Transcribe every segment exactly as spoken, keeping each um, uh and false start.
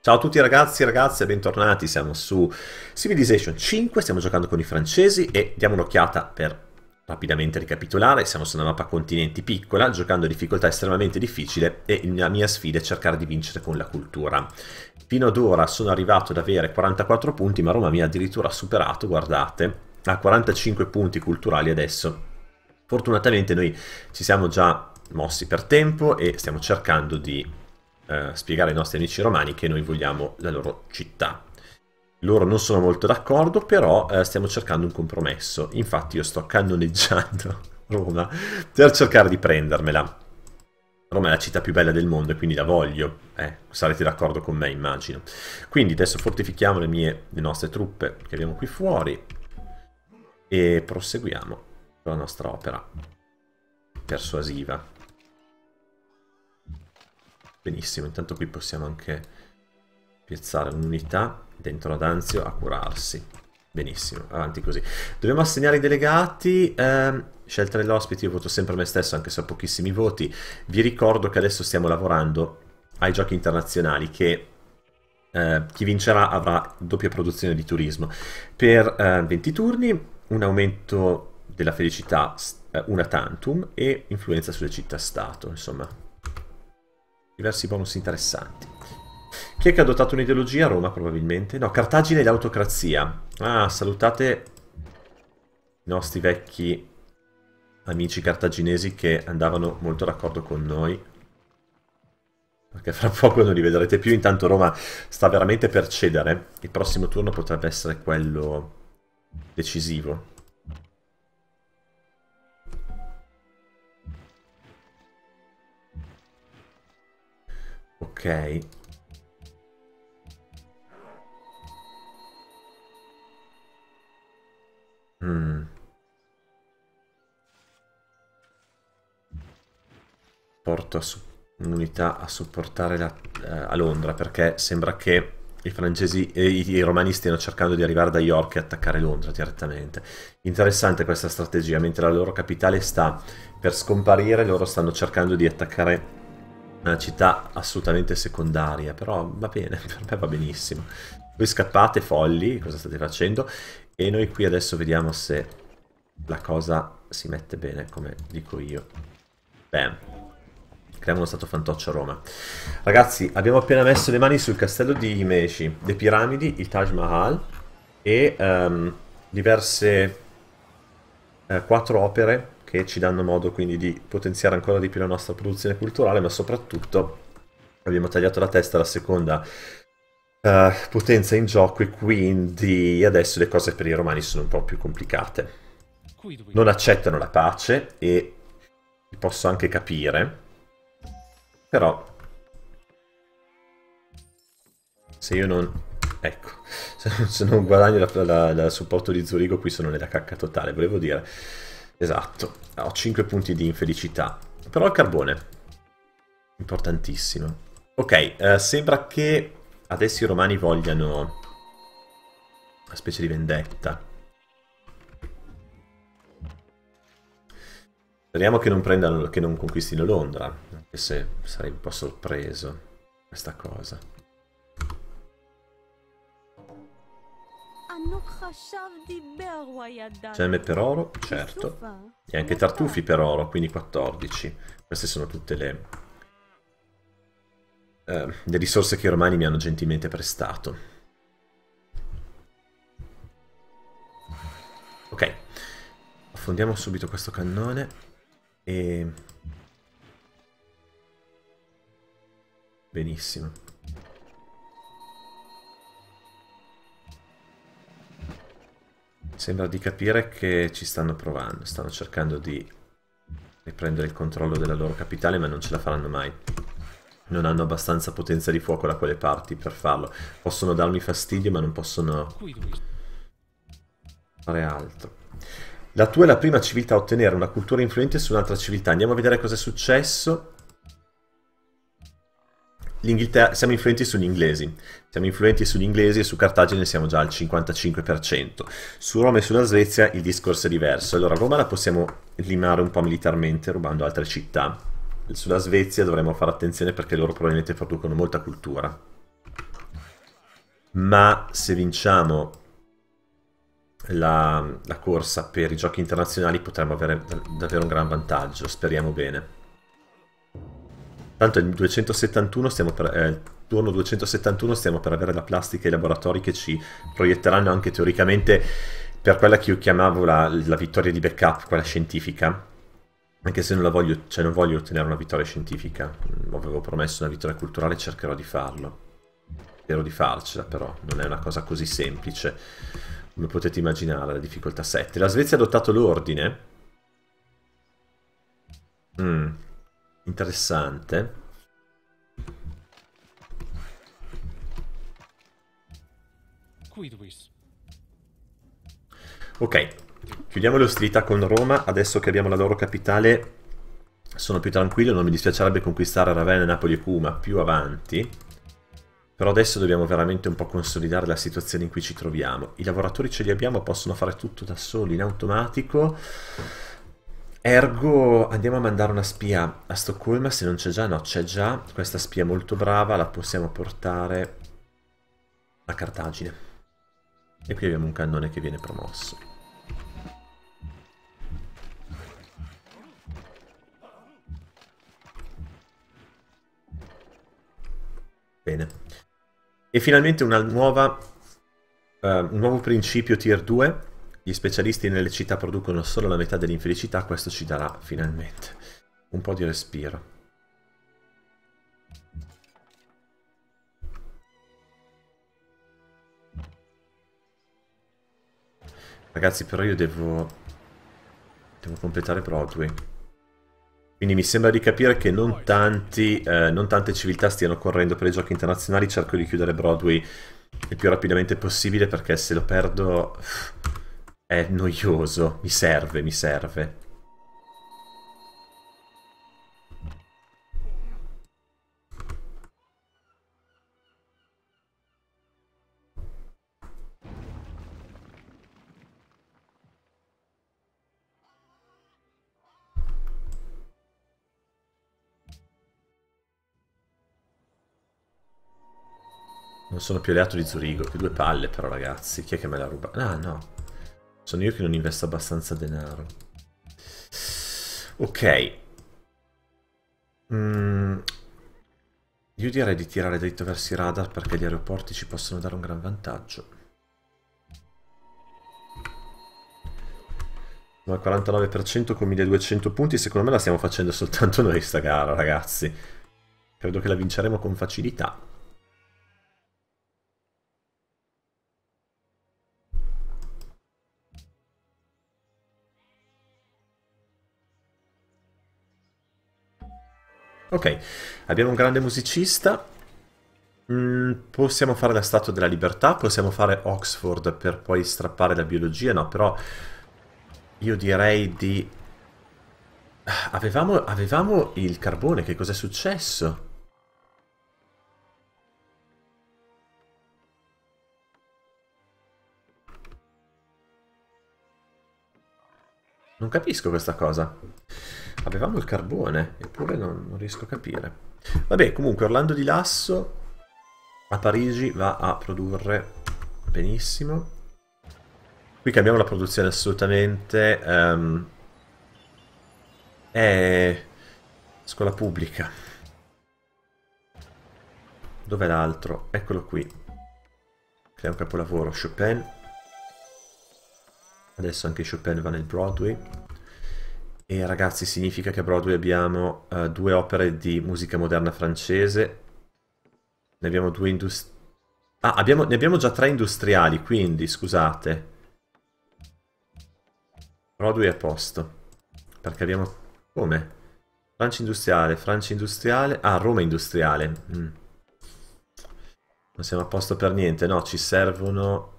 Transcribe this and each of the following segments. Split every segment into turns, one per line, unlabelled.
Ciao a tutti ragazzi e ragazze, bentornati, siamo su Civilization cinque, stiamo giocando con i francesi e diamo un'occhiata per rapidamente ricapitolare. Siamo su una mappa continenti piccola, giocando a difficoltà estremamente difficile e la mia sfida è cercare di vincere con la cultura. Fino ad ora sono arrivato ad avere quarantaquattro punti, ma Roma mi ha addirittura superato, guardate, a quarantacinque punti culturali adesso. Fortunatamente noi ci siamo già mossi per tempo e stiamo cercando di Uh, spiegare ai nostri amici romani che noi vogliamo la loro città. Loro non sono molto d'accordo, però uh, stiamo cercando un compromesso. Infatti io sto cannoneggiando Roma per cercare di prendermela. Roma è la città più bella del mondo e quindi la voglio. Eh, sarete d'accordo con me, immagino. Quindi adesso fortifichiamo le, mie, le nostre truppe che abbiamo qui fuori e proseguiamo con la nostra opera persuasiva. Benissimo, intanto qui possiamo anche piazzare un'unità dentro ad Anzio a curarsi. Benissimo, avanti così. Dobbiamo assegnare i delegati, eh, scelta degli ospiti, io voto sempre me stesso anche se ho pochissimi voti. Vi ricordo che adesso stiamo lavorando ai giochi internazionali che eh, chi vincerà avrà doppia produzione di turismo. Per eh, venti turni, un aumento della felicità, eh, una tantum e influenza sulle città-stato, insomma. Diversi bonus interessanti. Chi è che ha adottato un'ideologia? Roma, probabilmente. No, Cartagine e l'autocrazia. Ah, salutate i nostri vecchi amici cartaginesi che andavano molto d'accordo con noi. Perché fra poco non li vedrete più. Intanto Roma sta veramente per cedere. Il prossimo turno potrebbe essere quello decisivo. Ok. Mm. Porto un'unità a supportare la, eh, a Londra perché sembra che i francesi e i, i romani stiano cercando di arrivare da York e attaccare Londra direttamente. Interessante questa strategia, mentre la loro capitale sta per scomparire, loro stanno cercando di attaccare una città assolutamente secondaria, però va bene, per me va benissimo. Voi scappate folli, cosa state facendo? E noi qui adesso vediamo se la cosa si mette bene, come dico io. Bam. Creiamo uno stato fantoccio a Roma. Ragazzi, abbiamo appena messo le mani sul castello di Himeji, le piramidi, il Taj Mahal e um, diverse uh, quattro opere che ci danno modo quindi di potenziare ancora di più la nostra produzione culturale, ma soprattutto abbiamo tagliato la testa alla seconda uh, potenza in gioco e quindi adesso le cose per i romani sono un po' più complicate. Non accettano la pace e li posso anche capire, però se io non... ecco, se non guadagno il supporto di Zurigo qui sono nella cacca totale, volevo dire... Esatto, ho cinque punti di infelicità. Però il carbone, importantissimo. Ok, eh, sembra che adesso i romani vogliano una specie di vendetta. Speriamo che non prendano, che non conquistino Londra, anche se sarei un po' sorpreso questa cosa. Gemme per oro, certo. E anche tartufi per oro, quindi quattordici. Queste sono tutte le, eh, le risorse che i romani mi hanno gentilmente prestato. Ok. Affondiamo subito questo cannone. E... benissimo. Sembra di capire che ci stanno provando, stanno cercando di riprendere il controllo della loro capitale, ma non ce la faranno mai. Non hanno abbastanza potenza di fuoco da quelle parti per farlo. Possono darmi fastidio, ma non possono fare altro. La tua è la prima civiltà a ottenere una cultura influente su un'altra civiltà. Andiamo a vedere cosa è successo. L'Inghilterra, siamo influenti sugli inglesi, siamo influenti sugli inglesi e su Cartagine siamo già al cinquantacinque per cento. Su Roma e sulla Svezia il discorso è diverso. Allora Roma la possiamo limare un po' militarmente rubando altre città. Sulla Svezia dovremmo fare attenzione perché loro probabilmente producono molta cultura. ma se vinciamo la, la corsa per i giochi internazionali potremmo avere davvero un gran vantaggio, speriamo bene. Tanto il duecentosettantuno stiamo per, eh, il turno duecentosettantuno stiamo per avere la plastica e i laboratori che ci proietteranno anche teoricamente per quella che io chiamavo la, la vittoria di backup, quella scientifica. Anche se non la voglio, cioè non voglio ottenere una vittoria scientifica, avevo promesso una vittoria culturale e cercherò di farlo. Spero di farcela, però non è una cosa così semplice, come potete immaginare, la difficoltà sette. La Svezia ha adottato l'ordine. Mm, interessante. Ok, chiudiamo le ostilità con Roma, adesso che abbiamo la loro capitale sono più tranquillo, non mi dispiacerebbe conquistare Ravenna, Napoli e Cuma più avanti, però adesso dobbiamo veramente un po' consolidare la situazione in cui ci troviamo. I lavoratori ce li abbiamo, possono fare tutto da soli in automatico, ergo andiamo a mandare una spia a Stoccolma, se non c'è già, no c'è già, questa spia molto brava, la possiamo portare a Cartagine. E qui abbiamo un cannone che viene promosso. Bene. E finalmente una nuova, uh, un nuovo principio tier due. Gli specialisti nelle città producono solo la metà dell'infelicità. Questo ci darà finalmente un po' di respiro. Ragazzi, però io devo... Devo completare Broadway. Quindi mi sembra di capire che non, tanti, eh, non tante civiltà stiano correndo per i giochi internazionali. Cerco di chiudere Broadway il più rapidamente possibile perché se lo perdo è noioso. Mi serve, mi serve. Non sono più alleato di Zurigo, che due palle però ragazzi, chi è che me la ruba? Ah no, sono io che non investo abbastanza denaro. Ok. Mm. Io direi di tirare dritto verso i radar perché gli aeroporti ci possono dare un gran vantaggio. Ma il quarantanove per cento con milleduecento punti, secondo me la stiamo facendo soltanto noi sta gara ragazzi. Credo che la vinceremo con facilità. Ok, abbiamo un grande musicista, mm, possiamo fare la Statua della Libertà, possiamo fare Oxford per poi strappare la biologia, no, però io direi di... Avevamo, avevamo il carbone, che cos'è successo? Non capisco questa cosa. Avevamo il carbone, eppure non, non riesco a capire. Vabbè, comunque Orlando di Lasso a Parigi va a produrre benissimo. Qui cambiamo la produzione assolutamente. Um, è scuola pubblica. Dov'è l'altro? Eccolo qui. Che è un capolavoro. Chopin. Adesso anche Chopin va nel Broadway. E ragazzi, significa che a Broadway abbiamo uh, due opere di musica moderna francese. Ne abbiamo due industriali. Ah, abbiamo, ne abbiamo già tre industriali, quindi, scusate. Broadway è a posto. Perché abbiamo... Come? Francia industriale, Francia industriale... Ah, Roma industriale. Mm. Non siamo a posto per niente, no, ci servono...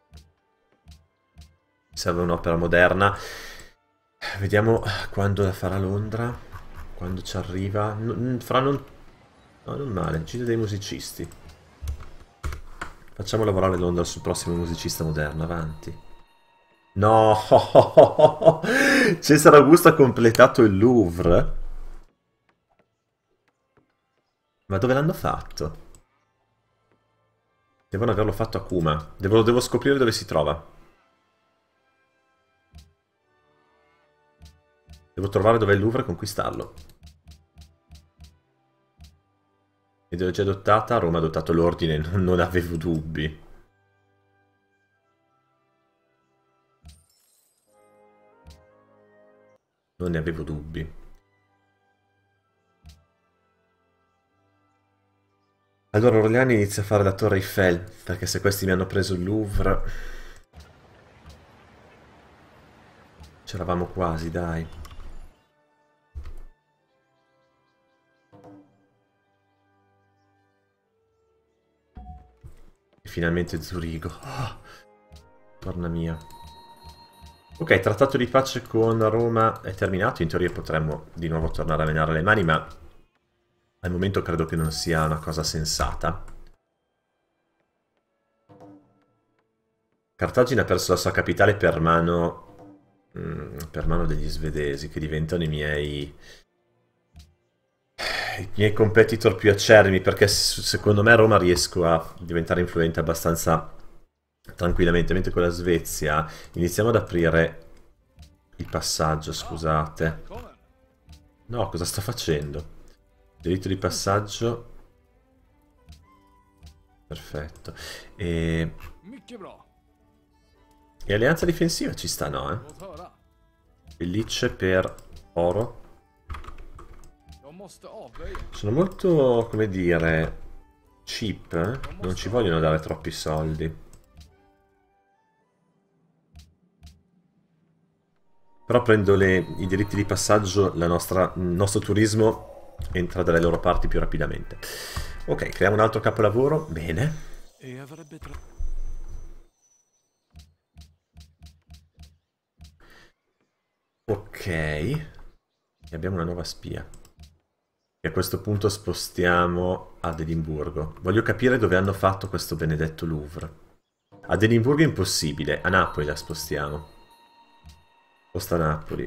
Ci serve un'opera moderna. Vediamo quando la farà Londra. Quando ci arriva. N fra non... No, non male. Gita dei musicisti. Facciamo lavorare Londra sul prossimo musicista moderno. Avanti. No! Cesare Augusto ha completato il Louvre. Ma dove l'hanno fatto? Devono averlo fatto a Kuma. Devo, devo scoprire dove si trova. Devo trovare dov'è il Louvre e conquistarlo. Ideologia adottata. Roma ha adottato l'ordine. Non, non avevo dubbi. Non ne avevo dubbi. Allora Orleani inizia a fare la Torre Eiffel, perché se questi mi hanno preso il Louvre... C'eravamo quasi, dai. E finalmente Zurigo. Oh, torna mia. Ok, trattato di pace con Roma è terminato. In teoria potremmo di nuovo tornare a menare le mani, ma al momento credo che non sia una cosa sensata. Cartagine ha perso la sua capitale per mano, mm, per mano degli svedesi, che diventano i miei... i miei competitor più acerrimi, perché secondo me a Roma riesco a diventare influente abbastanza tranquillamente, mentre con la Svezia iniziamo ad aprire il passaggio, scusate. No, cosa sto facendo? Diritto di passaggio. Perfetto. E... e alleanza difensiva ci sta, no? Eh? Pellicce per oro. Sono molto, come dire, cheap. Eh? Non ci vogliono dare troppi soldi. Però prendo le, i diritti di passaggio, la nostra, il nostro turismo entra dalle loro parti più rapidamente. Ok, creiamo un altro capolavoro. Bene. E avrebbe tra... ok. E abbiamo una nuova spia. E a questo punto spostiamo ad Edimburgo. Voglio capire dove hanno fatto questo benedetto Louvre. Ad Edimburgo è impossibile. A Napoli la spostiamo. Sposta a Napoli.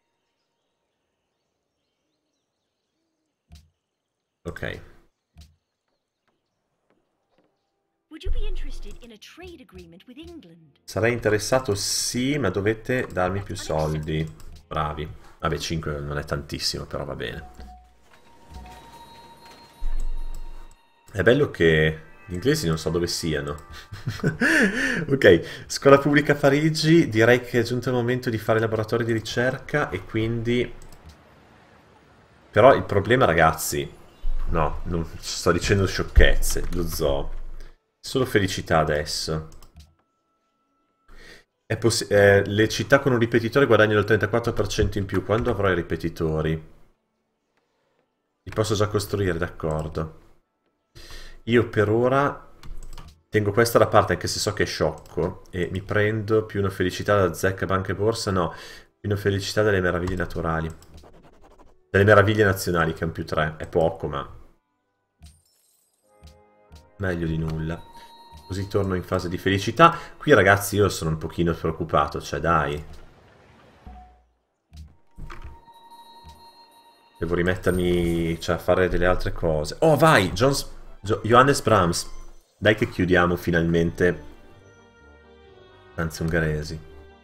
Ok. Sarei interessato, sì, ma dovete darmi più soldi. Bravi. Vabbè, cinque non è tantissimo, però va bene. È bello che gli inglesi non so dove siano. Ok, scuola pubblica a Parigi. Direi che è giunto il momento di fare laboratori di ricerca e quindi... Però il problema, ragazzi... No, non sto dicendo sciocchezze, lo zoo. Solo felicità adesso. È eh, le città con un ripetitore guadagnano il trentaquattro per cento in più. Quando avrò i ripetitori? Li posso già costruire, d'accordo. Io per ora tengo questa da parte, anche se so che è sciocco. E mi prendo più una felicità da zecca, banca e borsa. No, più una felicità dalle meraviglie naturali. Delle meraviglie nazionali, che è un più tre. È poco, ma... meglio di nulla. Così torno in fase di felicità. Qui ragazzi io sono un pochino preoccupato, cioè dai. Devo rimettermi, cioè, a fare delle altre cose. Oh vai, Jones, jo Johannes Brahms. Dai che chiudiamo finalmente. Danze ungheresi.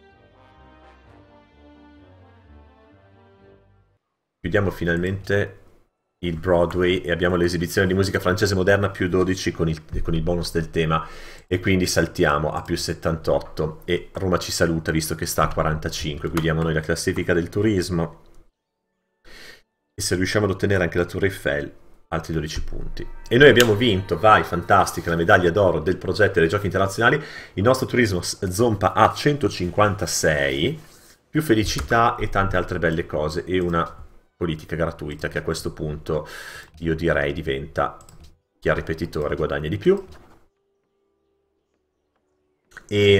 Chiudiamo finalmente il Broadway e abbiamo l'esibizione di musica francese moderna più dodici con il, con il bonus del tema e quindi saltiamo a più settantotto e Roma ci saluta visto che sta a quarantacinque. Guidiamo noi la classifica del turismo e se riusciamo ad ottenere anche la Tour Eiffel altri dodici punti e noi abbiamo vinto, vai, fantastica, la medaglia d'oro del progetto dei giochi internazionali. Il nostro turismo zompa a centocinquantasei, più felicità e tante altre belle cose e una politica gratuita che a questo punto io direi diventa chi ha il ripetitore guadagna di più. E,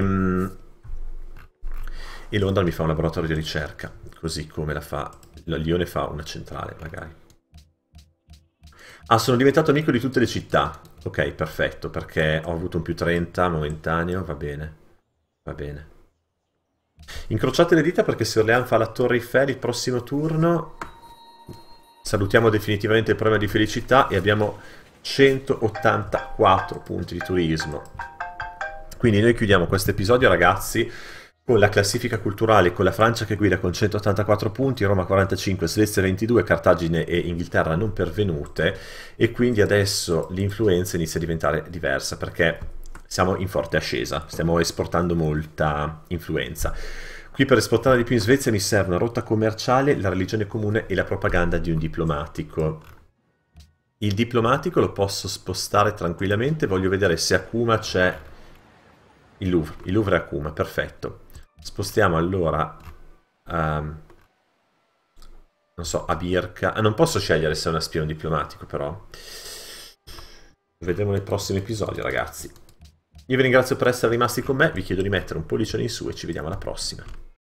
e Londra mi fa un laboratorio di ricerca, così come la fa la Lione, fa una centrale magari. Ah, sono diventato amico di tutte le città. Ok, perfetto, perché ho avuto un più trenta momentaneo, va bene, va bene. Incrociate le dita perché se Orléans fa la Torre Eiffel il prossimo turno salutiamo definitivamente il problema di felicità e abbiamo centottantaquattro punti di turismo. Quindi noi chiudiamo questo episodio, ragazzi, con la classifica culturale, con la Francia che guida con centottantaquattro punti, Roma quarantacinque, Svezia ventidue, Cartagine e Inghilterra non pervenute, e quindi adesso l'influenza inizia a diventare diversa perché siamo in forte ascesa, stiamo esportando molta influenza. Qui per esportare di più in Svezia mi serve una rotta commerciale, la religione comune e la propaganda di un diplomatico. Il diplomatico lo posso spostare tranquillamente, voglio vedere se a Kuma c'è il Louvre. Il Louvre è a Kuma, perfetto. Spostiamo allora, um, non so, a Birka. Ah, non posso scegliere se è una spia o un diplomatico, però. Lo vedremo nel prossimo episodio, ragazzi. Io vi ringrazio per essere rimasti con me, vi chiedo di mettere un pollicione in su e ci vediamo alla prossima.